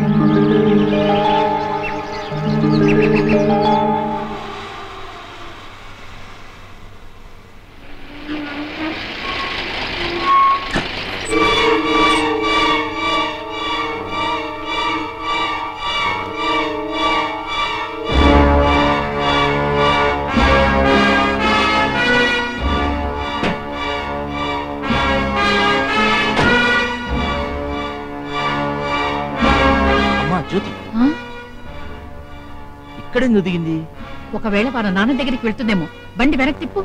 ఇక్కడెందుకు దిగింది? ఒకవేళ వాళ్ళ నాన్న దగ్గరికి వెళ్తుందేమో. బండి వెనక్కి తిప్పు.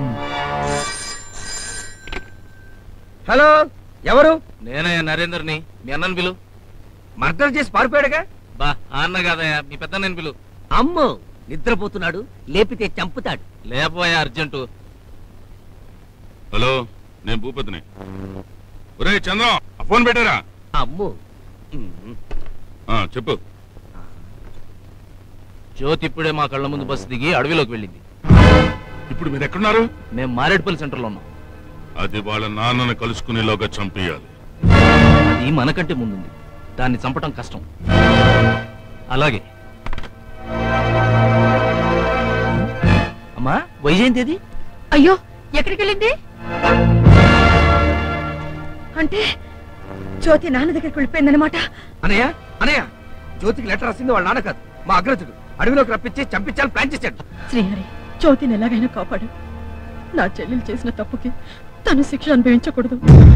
హలో, ఎవరు? నేనే నరేందర్ని. మీ అన్నని పిలు. మర్డర్ చేసి పారిపోయాడుగా. బా అన్న కాదయ్యా, మీ పెద్ద నేను పిలు. అమ్మో, నిద్రపోతున్నాడు, లేపితే చంపుతాడు. లేకపోయా అర్జెంటు. హలో, నేను భూపతిని. ఒరే చంద్రం, ఆ ఫోన్ పెట్టారా? అమ్మో, చెప్పు. జ్యోతి ఇప్పుడే మా కళ్ళ ముందు బస్సు దిగి అడవిలోకి వెళ్ళింది. ఇప్పుడు మీరు ఎక్కడున్నారు? మేము మారేడుపల్లి సెంటర్లో ఉన్నాం. అది వాళ్ళ నాన్నను కలుసుకునేలోగా చంపేయాలి. అది మనకంటే ముందుంది, దాన్ని చంపటం కష్టం. అలాగే అమ్మా, వైజయంతి అది? అయ్యో, ఎక్కడికి వెళ్ళింది? అంటే జ్యోతి నాన్న దగ్గరికి వెళ్ళిపోయిందనమాట. అనయ్య అనయ్య, జ్యోతికి లెటర్ రాసింది వాళ్ళ నాన్న కాదు, మా అగ్రజుడు. అడవిలోకి రప్పించి చంపించాలని ప్లాన్ చేశాడు. శ్రీహరి, జ్యోతిని ఎలాగైనా కాపాడు. నా చెల్లెలు చేసిన తప్పుకి తను శిక్ష అనుభవించకూడదు.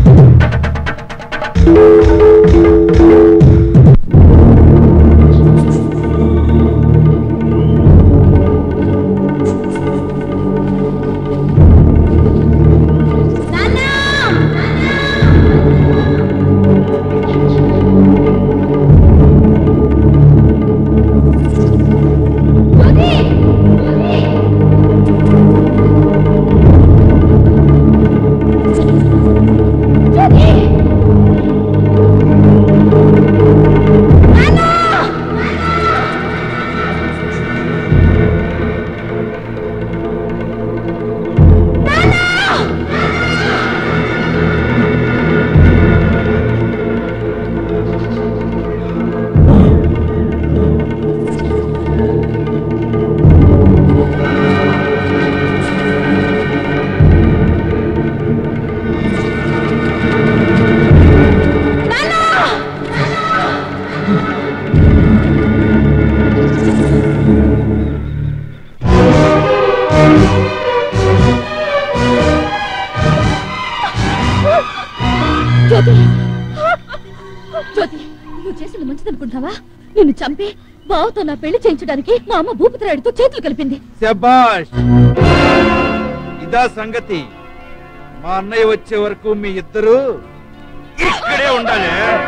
నిన్ను చంపి బావతో నా పెళ్లి చేయించడానికి మా అమ్మ భూపతిరాయుడితో చేతులు కలిపింది. శభాష్, ఇదా సంగతి. మా అన్నయ్య వచ్చే వరకు మీ ఇద్దరు ఇక్కడే ఉండాలి.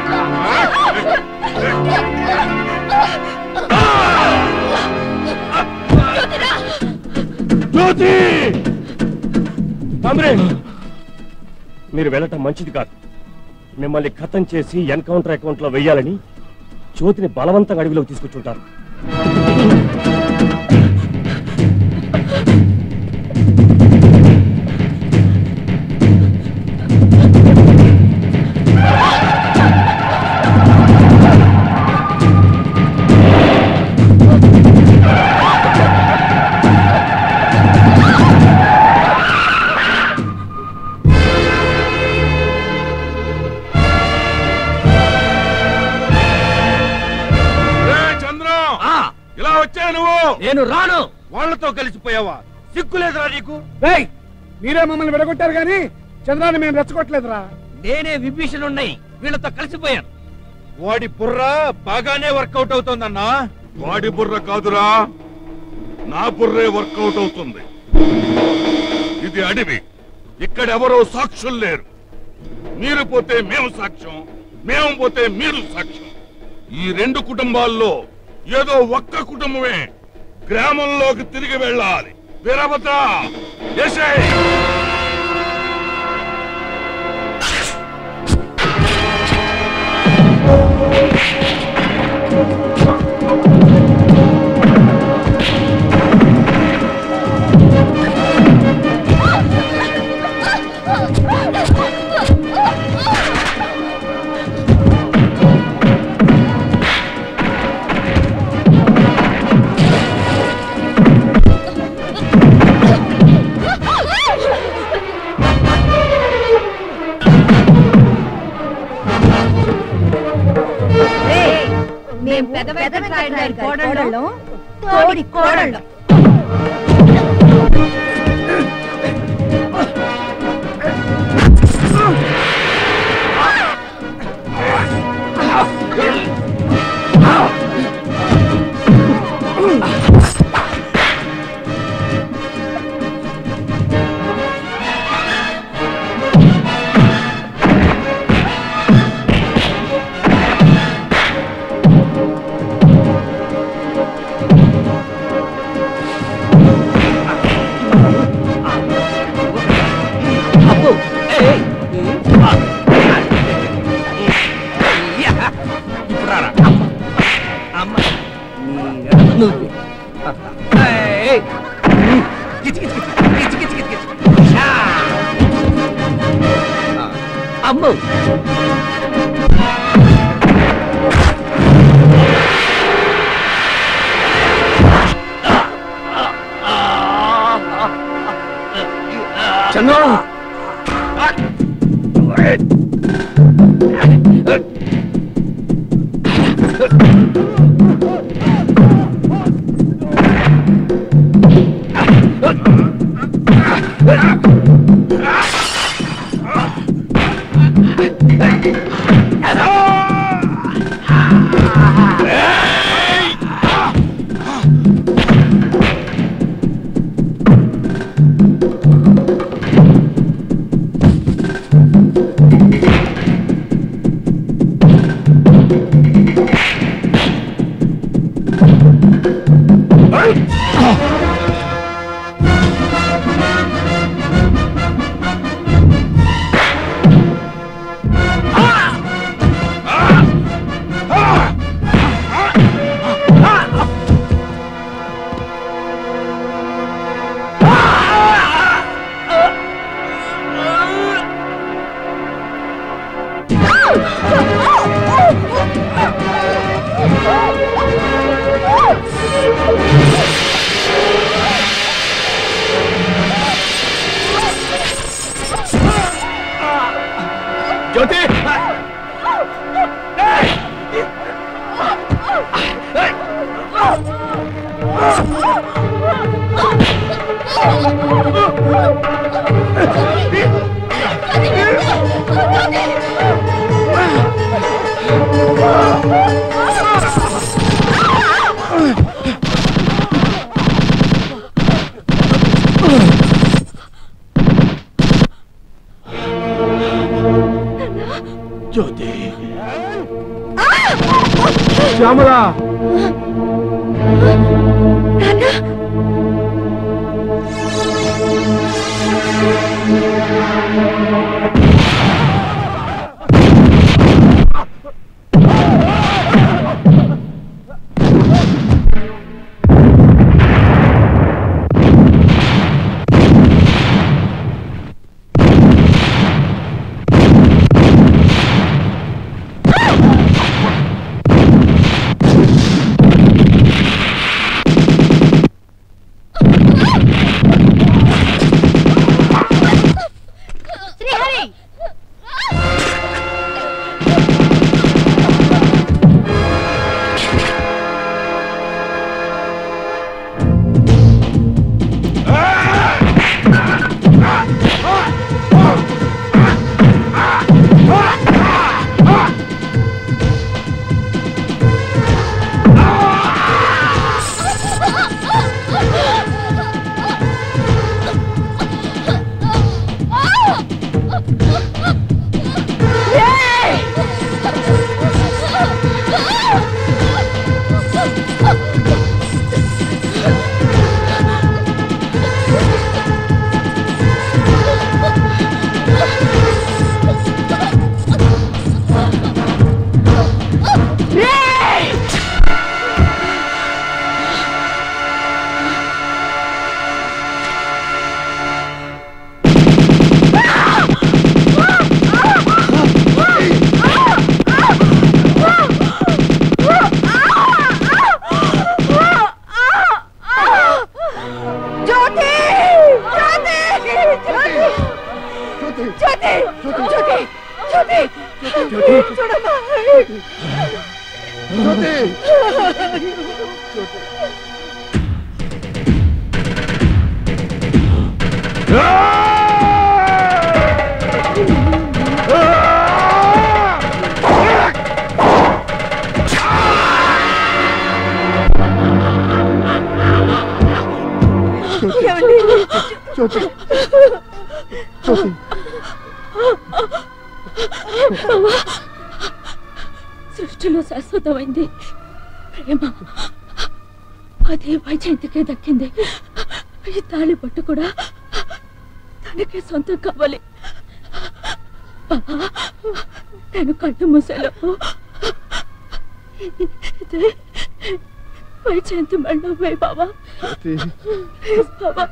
జ్యోతి, మీరు వెళ్ళటం మంచిది కాదు. మిమ్మల్ని ఖతం చేసి ఎన్కౌంటర్ అకౌంట్ లో వెయ్యాలని జ్యోతిని బలవంతంగా అడవిలోకి తీసుకొచ్చుంటారు. నేను రాను. వాళ్లతో కలిసిపోయావా? సిగ్గులేదురా నీకు? మీరే మమ్మల్ని విడగొట్టారు గాని చంద్రాన్ని మేము రెచ్చగొట్టలేదురా. నేనే విభీషణుణ్ణి వీళ్ళతో కలిసిపోయాను. వాడి బుర్ర బాగానే వర్కౌట్ అవుతోందన్నా. వాడి బుర్ర కాదురా, నా బుర్రే వర్కౌట్ అవుతుంది. ఇది అడవి, ఇక్కడెవరో సాక్షులు లేరు. మీరు పోతే మేము సాక్ష్యం, మేము పోతే మీరు సాక్ష్యం. ఈ రెండు కుటుంబాల్లో ఏదో ఒక్క కుటుంబమే గ్రామంలోకి తిరిగి వెళ్ళాలి. వీరభద్ర, ఎస్ఐ. మేము పెద్ద కోడళ్ళం తోడి కోడళ్ళం. అమ్మో చంద్ర జ్యోతి జ్యోతి శ్యామలా సృష్టిలో శాశ్వతమైంది ప్రేమ, అదే వైజయంతికే దక్కింది. ఈ తాళి పట్టు కూడా తనకే సొంతం కావాలి. బాబా, నేను కళ్ళు మూసేలోపు ఇదే వైజయంతి మెళ్ళో పోయి బాబా, ప్లీజ్ బాబా.